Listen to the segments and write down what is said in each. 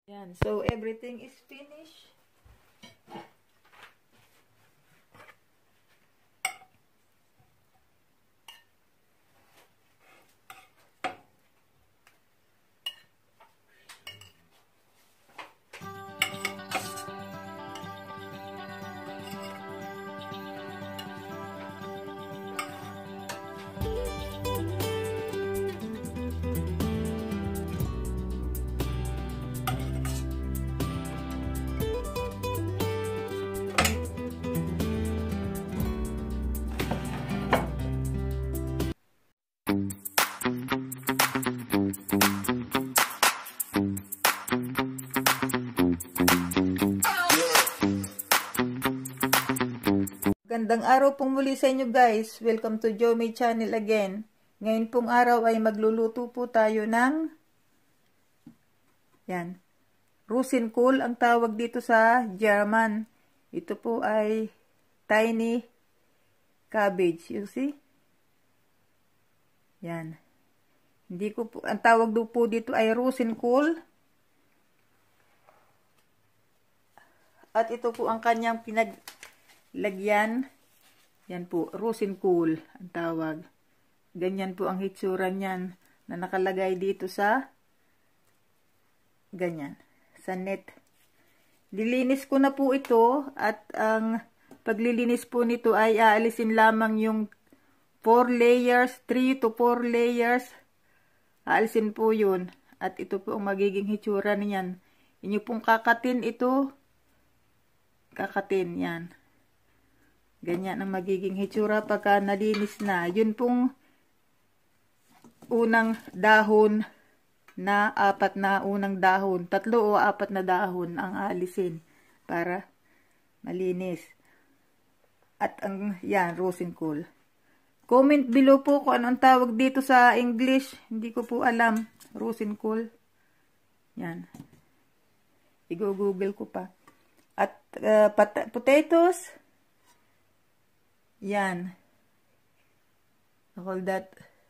Yan. So, everything is finished. Gandang araw pong muli sa inyo guys. Welcome to Jomi Channel again. Ngayon pong araw ay magluluto po tayo ng yan. Rosenkohl ang tawag dito sa German. Ito po ay tiny cabbage. You see? Yan. Hindi ko po, ang tawag po dito ay Rosenkohl. At ito po ang kanyang lagyan, yan po, Rosenkohl ang tawag. Ganyan po ang hitsura niyan na nakalagay dito sa ganyan, sa net. Dilinis ko na po ito at ang paglilinis po nito ay aalisin lamang yung 4 layers, 3 to 4 layers. Aalisin po yun. At ito po ang magiging hitsura niyan. Inyo pong kakatin ito. Kakatin yan. Ganyan ang magiging hitsura pagka nalinis na. Yun pong unang dahon na 4 na unang dahon. 3 o 4 na dahon ang aalisin para malinis. At ang yan, Rosenkohl. Comment below po kung ano ang tawag dito sa English. Hindi ko po alam. Rosenkohl. Yan. I-google ko pa. At potatoes. Yan. I call that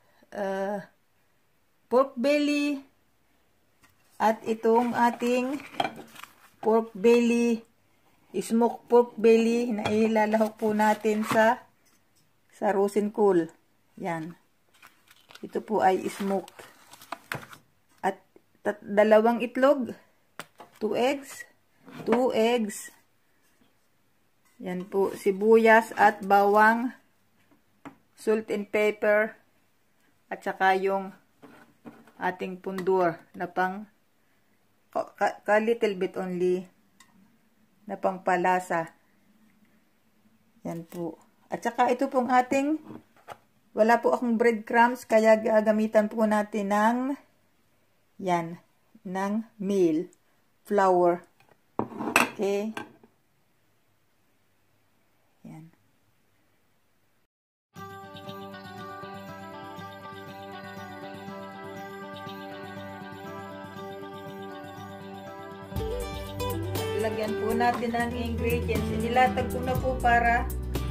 pork belly. At itong ating pork belly, smoked pork belly na ilalahok po natin sa Rosenkohl. Yan. Ito po ay smoked. At 2 itlog, 2 eggs, 2 eggs. Yan po, sibuyas at bawang, salt and pepper, at saka yung ating pundur na pang little bit only na pang palasa. Yan po. At saka ito pong ating, wala po akong breadcrumbs, kaya gagamitan po natin ng yan, ng meal, flour. Okay. Yan. Lagyan po natin ng ingredients. Inilatag ko na po para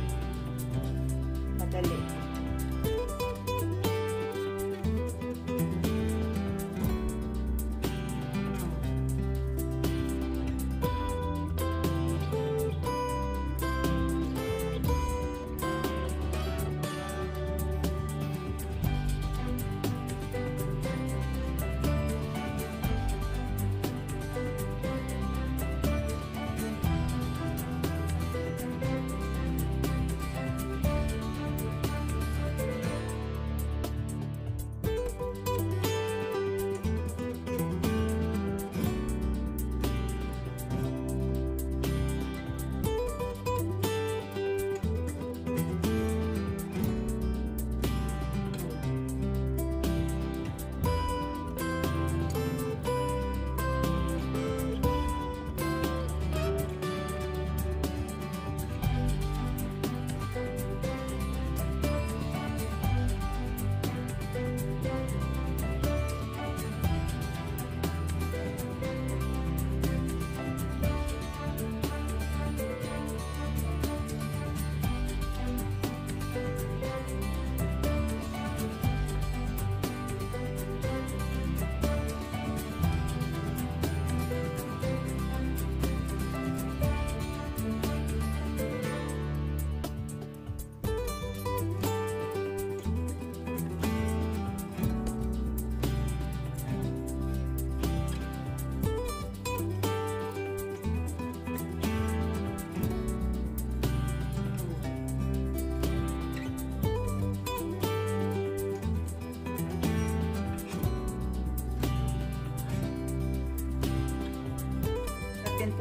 madali.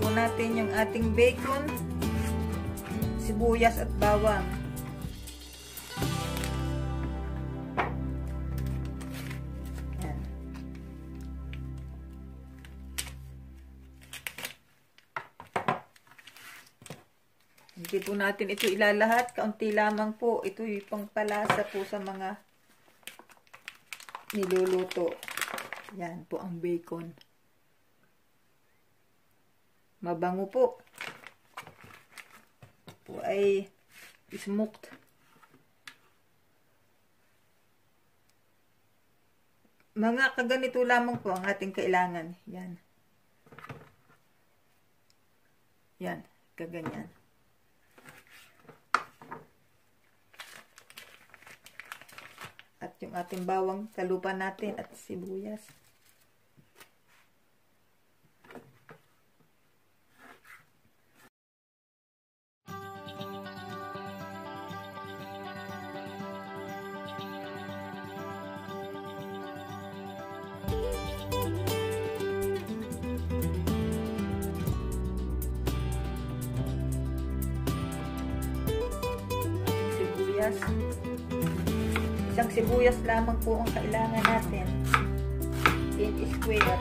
po natin yung ating bacon, sibuyas at bawang. Yan. Hindi po natin ito ilalahat. Kaunti lamang po. Ito yung pangpalasa po sa mga niluluto. Yan po ang bacon. Mabango po. Po ay smoked. Mga kaganito lamang po ang ating kailangan. Yan. Yan. Kaganyan. At yung ating bawang, talupan natin at sibuyas. Sibuyas. Isang sibuyas lamang po ang kailangan natin. In square.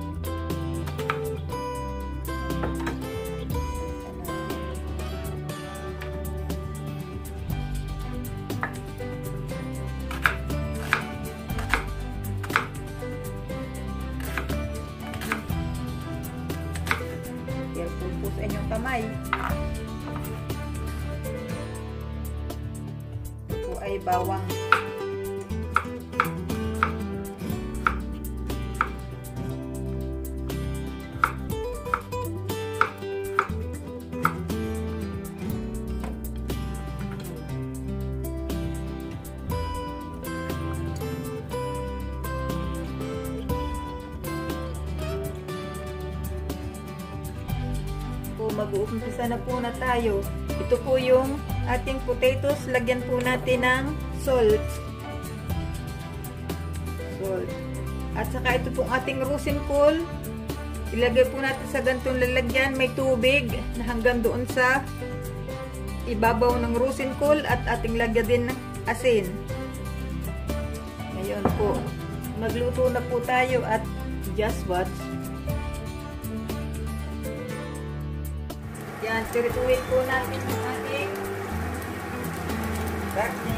Careful po sa inyong kamay. Ito po ay bawang. Mag-uumpisa na po na tayo. Ito po yung ating potatoes. Lagyan po natin ng salt. At saka ito pong ating rosenkol. Ilagay po natin sa ganitong lalagyan. May tubig na hanggang doon sa ibabaw ng rosenkol at ating lagyan din ng asin. Ngayon po, magluto na po tayo at just watch. Yan, pirituin po natin yung ating garlic.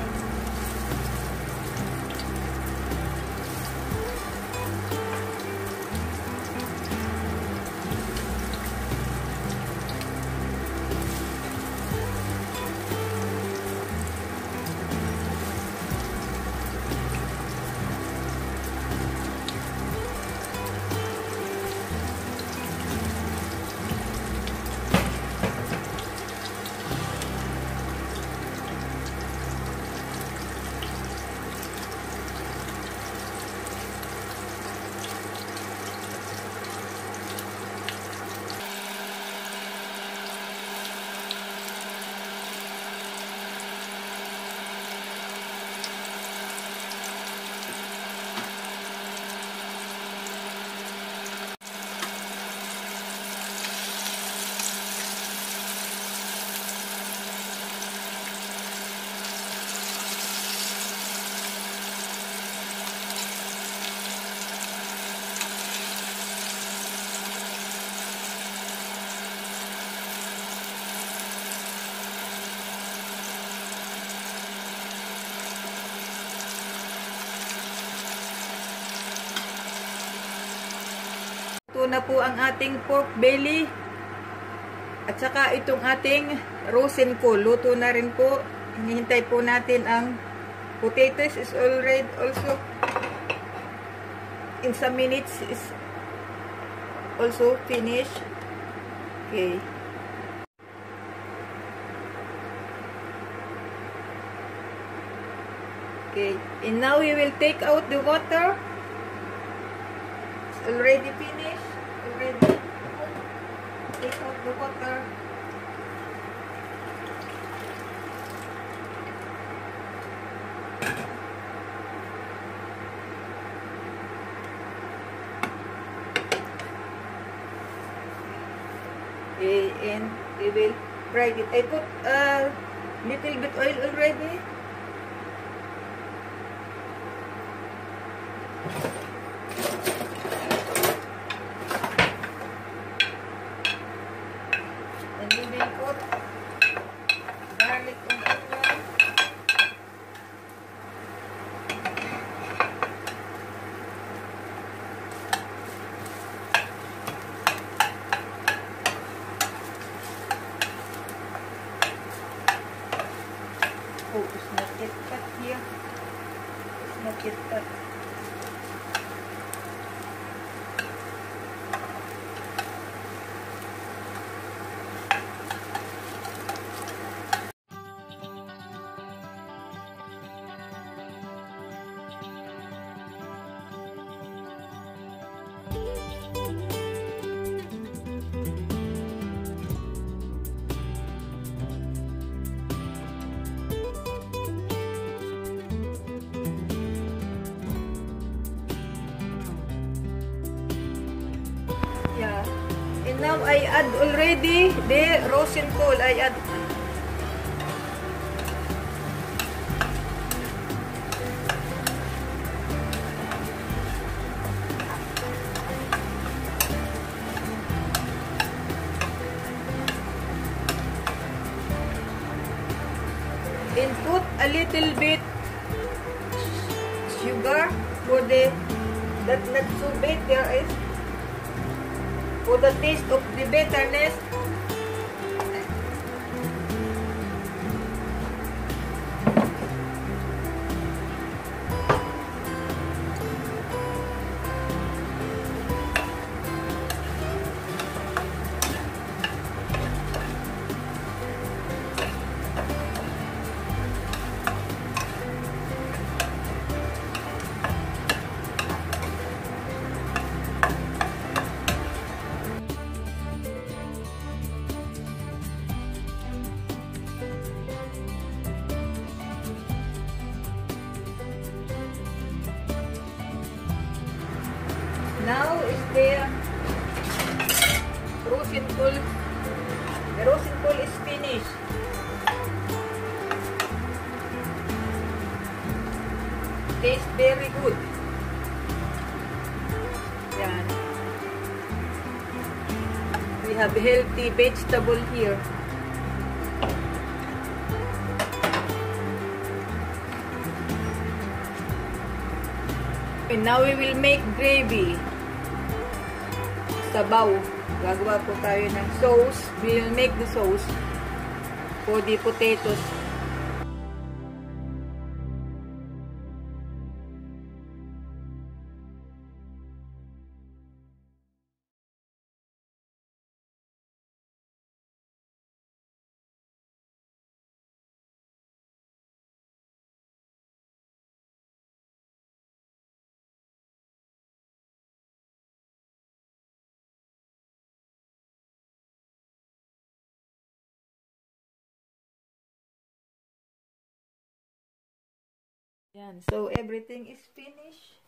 Ito na po ang ating pork belly. At saka itong ating rosenkol. Luto na rin po. Hinihintay po natin ang potatoes is already also in some minutes is also finished. Okay. Okay. And now we will take out the water. It's already finished. Already. Take out the water. And we will fry it. I put a little bit oil already. And we will put garlic and onion. Oh, it's not yet cut here. It's not yet cut. Yeah. And now I add already the rosenkohl. I add. And put a little bit sugar for the that not so bitter is for the taste of the bitterness. Now is the rosenkohl. The rosenkohl is finished. Tastes very good. Yan. We have healthy vegetable here. And now we will make gravy. Sabaw. Gagawa po tayo ng sauce. We will make the sauce for the potatoes. Yan. So, everything is finished.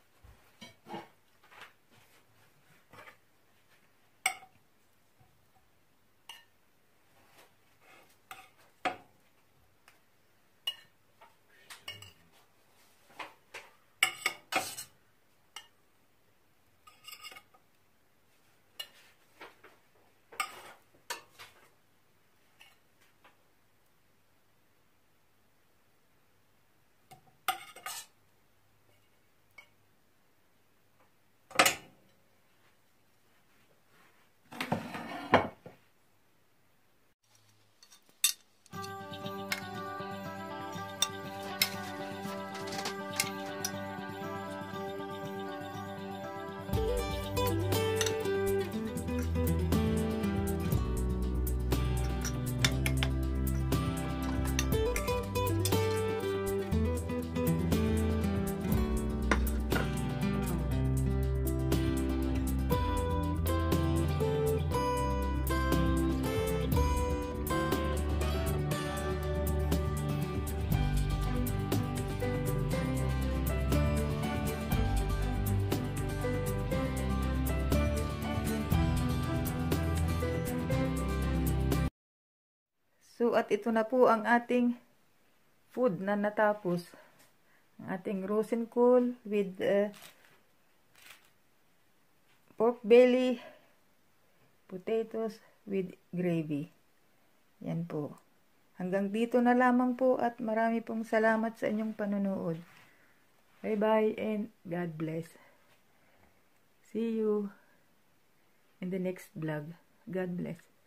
So, at ito na po ang ating food na natapos. Ang ating rosenkol with pork belly, potatoes with gravy. Yan po. Hanggang dito na lamang po at marami pong salamat sa inyong panonood. Bye-bye and God bless. See you in the next vlog. God bless.